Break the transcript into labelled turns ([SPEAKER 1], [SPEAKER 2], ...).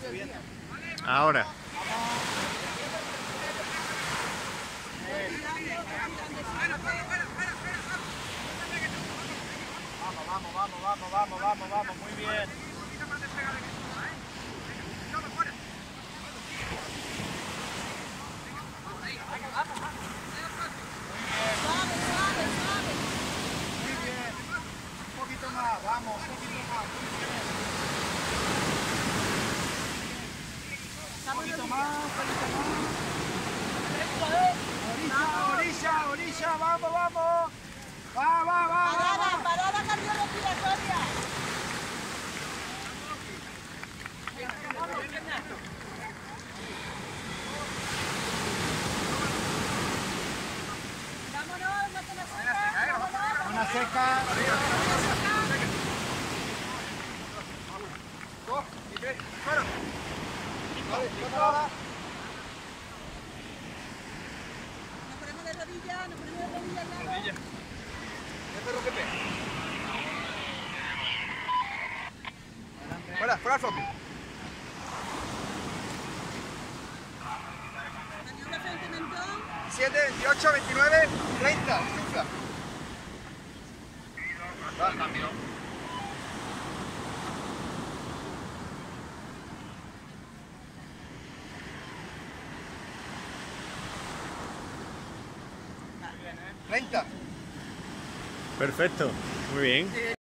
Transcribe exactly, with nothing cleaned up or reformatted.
[SPEAKER 1] Ahora.
[SPEAKER 2] Vamos, vamos, vamos, vamos, vamos, vamos, vamos, muy bien. Muy bien. Un poquito más, vamos, un poquito más. Un poquito más, un poquito más. Orilla, orilla, orilla, vamos, vamos. Va, va, va.
[SPEAKER 3] Parada, parada cardiorrespiratoria. Vámonos, una toma seca.
[SPEAKER 2] Una seca. Dos y tres. Fuera. Vale, otra.
[SPEAKER 3] Nos ponemos de rodillas, nos ponemos de rodillas al lado.
[SPEAKER 2] Este es lo que pega. Fuera, fuera el foco.
[SPEAKER 3] Maniobra frente mentón.
[SPEAKER 2] siete, veintiocho, veintinueve, treinta. Sufla. Va, cambio. treinta.
[SPEAKER 1] Perfecto. Muy bien.